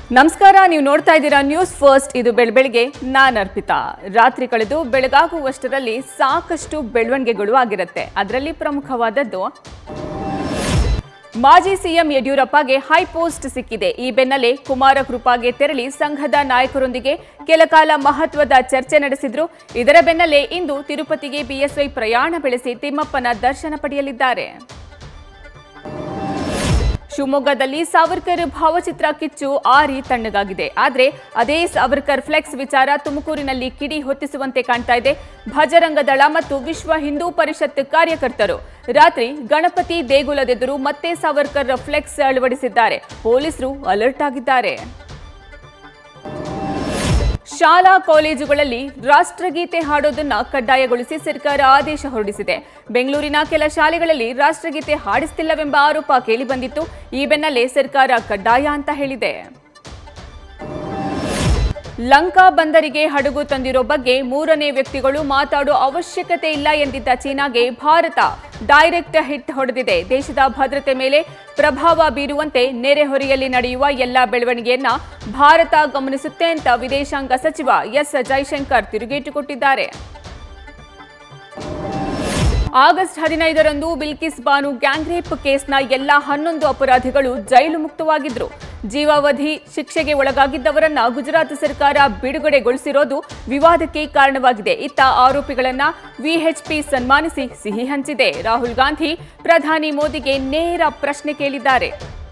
ನಮಸ್ಕಾರ, ನೀವು ನೋಡ್ತಾ ಇದ್ದೀರಾ ನ್ಯೂಸ್ ಫಸ್ಟ್. ಇದು ಬೆಳಬೆಳಗ್ಗೆ ನಾನು ಅರ್ಪಿತಾ. ರಾತ್ರಿ ಕಳೆದು ಬೆಳಗಾಗುವಷ್ಟರಲ್ಲಿ ಸಾಕಷ್ಟು ಬೆಳವಣಿಗೆಗಳು ಆಗಿರುತ್ತೆ. ಅದರಲ್ಲಿ ಪ್ರಮುಖವಾದದ್ದು ಮಾಜಿ ಸಿಎಂ ಯಡಿಯೂರಪ್ಪಗೆ ಹೈಪೋಸ್ಟ್ ಸಿಕ್ಕಿದೆ. ಈ ಬೆನ್ನಲ್ಲೇ ಕುಮಾರ ಕೃಪಾಗೆ ತೆರಳಿ ಸಂಘದ ನಾಯಕರೊಂದಿಗೆ ಕೆಲಕಾಲ ಮಹತ್ವದ ಚರ್ಚೆ ನಡೆಸಿದ್ರು. ಇದರ ಬೆನ್ನಲ್ಲೇ ಇಂದು ತಿರುಪತಿಗೆ ಬಿಎಸ್ವೈ ಪ್ರಯಾಣ ಬೆಳೆಸಿ ತಿಮ್ಮಪ್ಪನ ದರ್ಶನ ಪಡೆಯಲಿದ್ದಾರೆ. ಶಿವಮೊಗ್ಗದಲ್ಲಿ ಸಾವರ್ಕರ್ ಭಾವಚಿತ್ರ ಕಿಚ್ಚು ಆರಿ ತಣ್ಣಗಾಗಿದೆ. ಆದರೆ ಅದೇ ಸಾವರ್ಕರ್ ಫ್ಲೆಕ್ಸ್ ವಿಚಾರ ತುಮಕೂರಿನಲ್ಲಿ ಕಿಡಿ ಹೊತ್ತಿಸುವಂತೆ ಕಾಣ್ತಾ ಇದೆ. ಭಜರಂಗ ದಳ ಮತ್ತು ವಿಶ್ವ ಹಿಂದೂ ಪರಿಷತ್ ಕಾರ್ಯಕರ್ತರು ರಾತ್ರಿ ಗಣಪತಿ ದೇಗುಲದೆದುರು ಮತ್ತೆ ಸಾವರ್ಕರ್ ಫ್ಲೆಕ್ಸ್ ಅಳವಡಿಸಿದ್ದಾರೆ. ಪೊಲೀಸರು ಅಲರ್ಟ್ ಆಗಿದ್ದಾರೆ. ಶಾಲಾ ಕಾಲೇಜುಗಳಲ್ಲಿ ರಾಷ್ಟ್ರಗೀತೆ ಹಾಡೋದನ್ನ ಕಡ್ಡಾಯಗೊಳಿಸಿ ಸರ್ಕಾರ ಆದೇಶ ಹೊರಡಿಸಿದೆ. ಬೆಂಗಳೂರಿನ ಕೆಲ ಶಾಲೆಗಳಲ್ಲಿ ರಾಷ್ಟ್ರಗೀತೆ ಹಾಡಿಸ್ತಿಲ್ಲವೆಂಬ ಆರೋಪ ಕೇಳಿಬಂದಿತ್ತು. ಈ ಬೆನ್ನಲ್ಲೇ ಸರ್ಕಾರ ಕಡ್ಡಾಯ ಅಂತ ಹೇಳಿದೆ. ಲಂಕಾ ಬಂದರಿಗೆ ಹಡಗು ತಂದಿರೋ ಬಗ್ಗೆ ಮೂರನೇ ವ್ಯಕ್ತಿಗಳು ಮಾತಾಡೋ ಅವಶ್ಯಕತೆ ಇಲ್ಲ ಎಂದಿದ್ದ ಚೀನಾಗೆ ಭಾರತ ಡೈರೆಕ್ಟ್ ಹಿಟ್ ಹೊಡೆದಿದೆ. ದೇಶದ ಭದ್ರತೆ ಮೇಲೆ ಪ್ರಭಾವ ಬೀರುವಂತೆ ನೆರೆಹೊರೆಯಲ್ಲಿ ನಡೆಯುವ ಎಲ್ಲ ಬೆಳವಣಿಗೆಯನ್ನ ಭಾರತ ಗಮನಿಸುತ್ತೆ ಅಂತ ವಿದೇಶಾಂಗ ಸಚಿವ ಎಸ್ ಜೈಶಂಕರ್ ತಿರುಗೇಟು ಕೊಟ್ಟಿದ್ದಾರೆ. ಆಗಸ್ಟ್ 15ರಂದು ಬಿಲ್ಕಿಸ್ ಬಾನು ಗ್ಯಾಂಗ್ ರೇಪ್ ಕೇಸ್ನ ಎಲ್ಲ 11 ಅಪರಾಧಿಗಳು ಜೈಲು ಮುಕ್ತವಾಗಿದ್ರು. ಜೀವಾವಧಿ ಶಿಕ್ಷೆಗೆ ಒಳಗಾಗಿದ್ದವರನ್ನ ಗುಜರಾತ್ ಸರ್ಕಾರ ಬಿಡುಗಡೆಗೊಳಿಸಿರೋದು ವಿವಾದಕ್ಕೆ ಕಾರಣವಾಗಿದೆ. ಇತ್ತ ಆರೋಪಿಗಳನ್ನ ವಿಎಚ್ಪಿ ಸನ್ಮಾನಿಸಿ ಸಿಹಿ ಹಂಚಿದೆ. ರಾಹುಲ್ ಗಾಂಧಿ ಪ್ರಧಾನಿ ಮೋದಿಗೆ ನೇರ ಪ್ರಶ್ನೆ ಕೇಳಿದ್ದಾರೆ.